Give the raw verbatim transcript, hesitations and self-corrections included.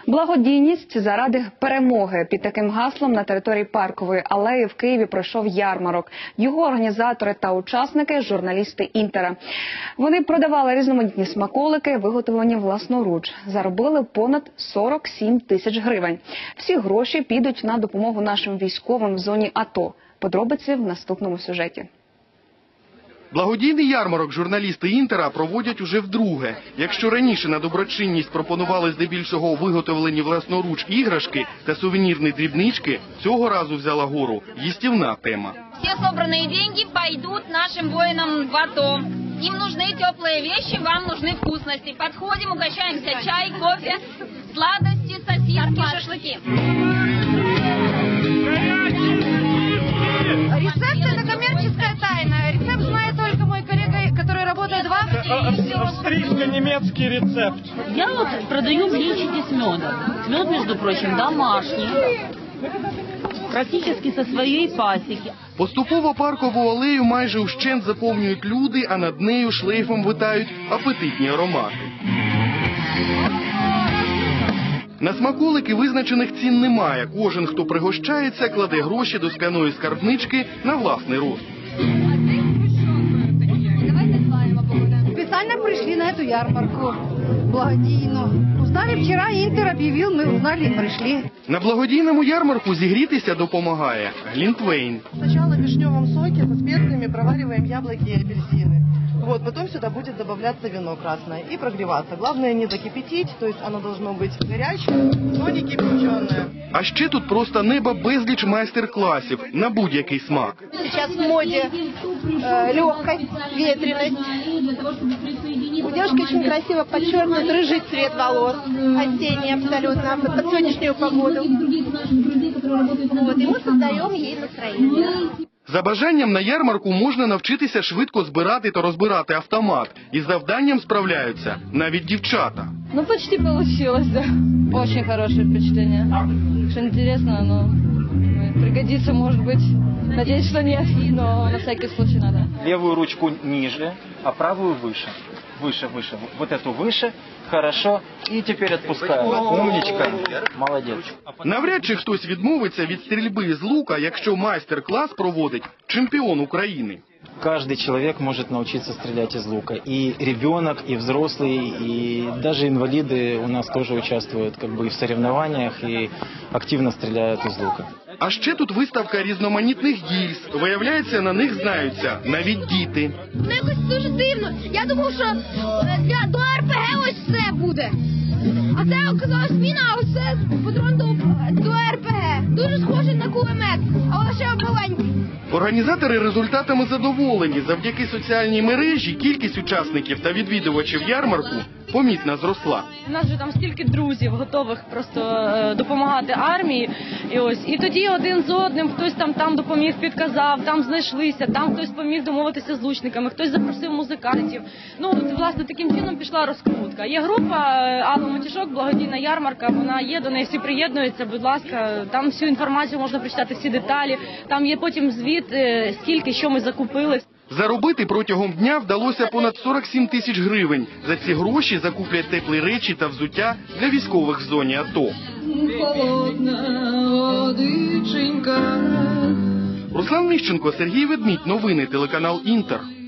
Благодійність заради перемоги. Під таким гаслом на території Паркової алеї в Києві пройшов ярмарок. Його організатори та учасники – журналісти «Інтера». Вони продавали різноманітні смаколики, виготовлені власноруч. Заробили понад сорок сім тисяч гривень. Всі гроші підуть на допомогу нашим військовим в зоні АТО. Подробиці в наступному сюжеті. Благодійний ярмарок журналісти «Інтера» проводять уже вдруге. Якщо раніше на доброчинність пропонували здебільшого виготовлені власноруч іграшки та сувенірні дрібнички, цього разу взяла гору їстівна тема. Всі зібрані гроші підуть нашим воїнам в АТО. Їм нужны теплые вещи, вам нужны вкусности. Подходим, угощаемся чай, кофе, сладости, сосиски, шашлыки. Рецепт – это коммерческая тайна. Рецепт знает только мой коллега, который работает в Австрии. Австрийско-немецкий рецепт. Я вот продаю блинчики с медом. Мед, между прочим, домашний. Практически со своей пасеки. Поступово Паркову алею майже ущент заповнюють люди, а над нею шлейфом витають апетитні аромати. На смаколики визначених цін немає. Кожен, хто пригощається, кладе гроші до скляної скарбнички на власний розсуд. Специально пришли на эту ярмарку благодійну. Узнали вчера, Интер объявил, мы узнали и пришли. На благодійному ярмарку зігрітися допомагає глінтвейн. Сначала в вишневом соке со специями провариваем яблоки и апельсины. Вот, потом сюда будет добавляться вино красное и прогреваться. Главное не закипятить, то есть оно должно быть горячее, но не кипяченое. А ще тут просто неба безліч майстер-класів на будь-який смак. Сейчас в моде э, легкость, ветреность. У девушки очень красиво подчеркнут рыжий цвет волос, осенний абсолютно, под сегодняшнюю погоду. Вот, и мы создаем ей настроение. За бажанням на ярмарку можна навчитися швидко збирати та розбирати автомат. Із завданням справляються навіть дівчата. Ну, почти получилось, да. Очень хорошее впечатление. Что интересно, но пригодится, может быть. Надеюсь, что нет, но на всякий случай надо. Левую ручку ниже, а правую выше. Выше, выше. Вот эту выше. Хорошо. І тепер відпускаю. Умничка. Молодець. Навряд чи хтось відмовиться від стрільби з лука, якщо майстер-клас проводить чемпіон України. Каждый человек может научиться стрелять из лука. И ребенок, и взрослый, и даже инвалиды у нас тоже участвуют как бы и в соревнованиях, и активно стреляют из лука. А ще тут виставка різноманітних гільз. Виявляється, на них знаються навіть діти. Ну, якось дуже дивно. Я думав, що для, до ар пе ге ось все буде. А це оказалось міна, а ось це патрон до, до ар пе ге. Дуже схожий на кулемет, а воно ще маленький. Організатори результатами задоволені. Завдяки соціальній мережі кількість учасників та відвідувачів ярмарку помітно зросла. У нас вже там стільки друзів, готових просто е, допомагати армії. І ось і тоді один з одним хтось там там допоміг, підказав, там знайшлися, там хтось поміг домовитися з лучниками, хтось запросив музикантів. Ну от, власне, таким чином пішла розкрутка. Є група Алла Матішок, благодійна ярмарка. Вона є, до неї всі приєднуються. Будь ласка, там всю інформацію можна прочитати, всі деталі. Там є потім звіт, е, скільки що ми закупили. Заробити протягом дня вдалося понад сорок сім тисяч гривень. За ці гроші закуплять теплі речі та взуття для військових в зоні АТО. Руслан Міщенко, Сергій Ведмідь. Новини телеканал «Інтер».